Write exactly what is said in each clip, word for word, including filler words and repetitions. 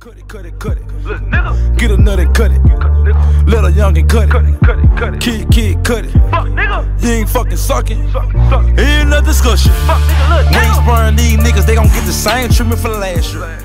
Cut it, cut it, cut it. Little nigga. Get a nut and cut it. Little young and cut it. Cut it, cut it, cut it. Kid, kid, cut it. Fuck nigga. You ain't fucking sucking. Sucking, sucking. Ain't no discussion. Fuck nigga, little nigga. We ain't spurring these niggas. They gon' get the same treatment for the last year.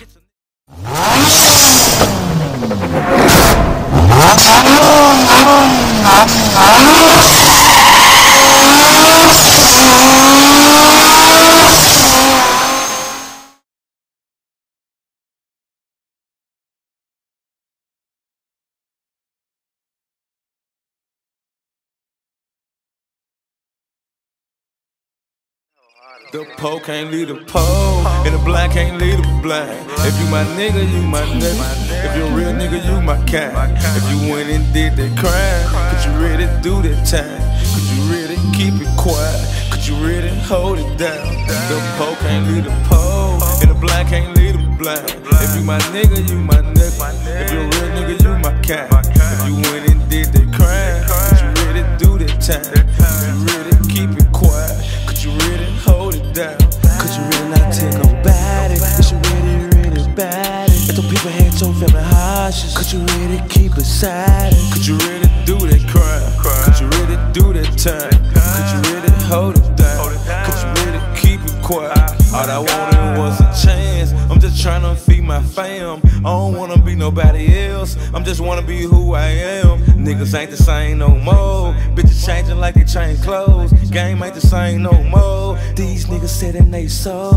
The pole can't lead the pole, and the black can't lead the black. If you my nigga, you my nigga. If you a real nigga, you my cat. If you went and did that crime, could you really do that time? Could you really keep it quiet? Could you really hold it down? The pole can't lead the pole, and the black can't lead the black. If you my nigga, you my nigga. If you a real nigga, you my cat. If you went and did that crime, could you really do that time? Could you really keep it quiet? Could you really hold it down? Could you really not take about it? Is you really, really bad? If the people had your family hostage, could you really keep it silent? Could you really do that crime? Could you really do that time? Could you really hold it down? Could you really keep it quiet? All I wanted was a chance. I'm just trying to feed my fam. I don't wanna be nobody else. I'm just wanna be who I am. Niggas ain't the same no more. Bitches changing like they change clothes. Game ain't the same no more. These niggas said in they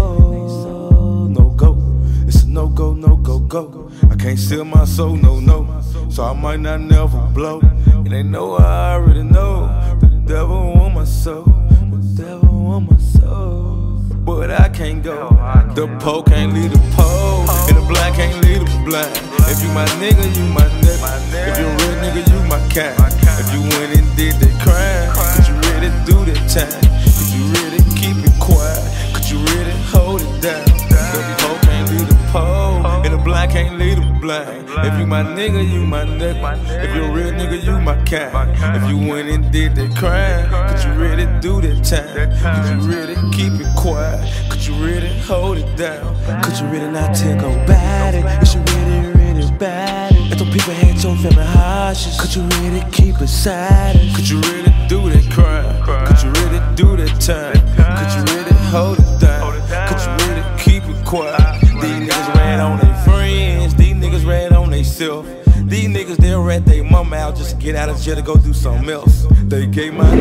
soul. No go. It's a no go, no go, go. I can't steal my soul, no, no. So I might not never blow. And they know I already know. The devil want my soul. The devil want my soul. But I can't go. The pole can't lead the pole, and the black can't lead the black. If you my nigga, you my nigga. If you a real nigga, you my cat. If you went and did that crime, could you really do that time? Could you really keep it quiet? Could you really hold it down? The pole can't lead the pole, and the black can't lead the black. If you my nigga, you my nigga. If you a real nigga, you my cat. If you went and did that crime, could you really do that time? Could you really keep it quiet? Could you really hold it down? Could you really not take about it? Is you really, really bad? If the people had your family hostage, could you really keep it silent? Could you really do that crime? Could you really do that time? Could you really hold it down? Could you really keep it quiet? These niggas ran on their friends. These niggas ran on they self. These niggas, they'll rat their mama out just to get out of jail to go do something else. They gave my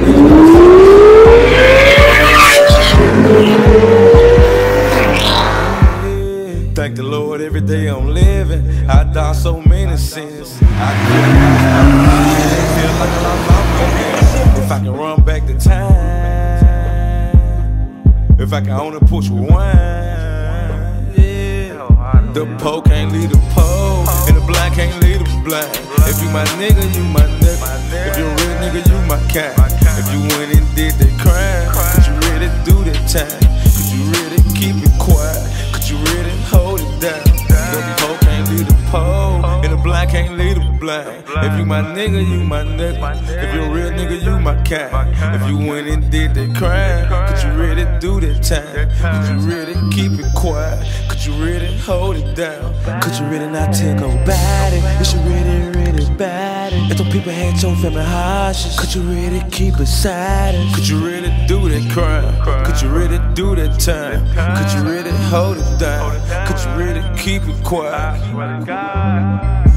Thank the Lord every day I'm living. I done so many sins. I feel like I'm out. If I can run back the time, if I can only push one, yeah. The pole can't lead the pole, and the black can't lead the black. If you my nigga, you my nigga. If you a real nigga, you my cat. If you went and did that crime, could you really do that time? Could you really keep it quiet? Could you really hold it down? The pole can't lead the pole, and the black can't lead the black. If you my nigga, you my nigga. If you a real nigga, you my cat. If you went and did that crime, could you really do that time? Could you really keep it quiet? Could you really hold it down? Could you really not take about it? Is you really, really bad? If the people had your family hostage, could you really keep it silent? Could you really do that crime? Could you really do that time? Could you really hold it down? Could you really keep it quiet?